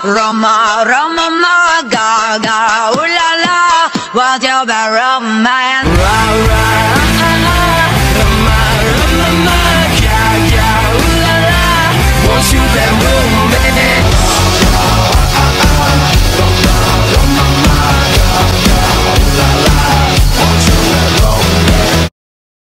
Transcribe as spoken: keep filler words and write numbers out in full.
Roma, Roma, ma, ga, ga, ooh la la, what's your bad romance? Ra, ra, ah, ah, ah, Roma, Roma, ma, ga, ga, ooh la la, won't you bet romance?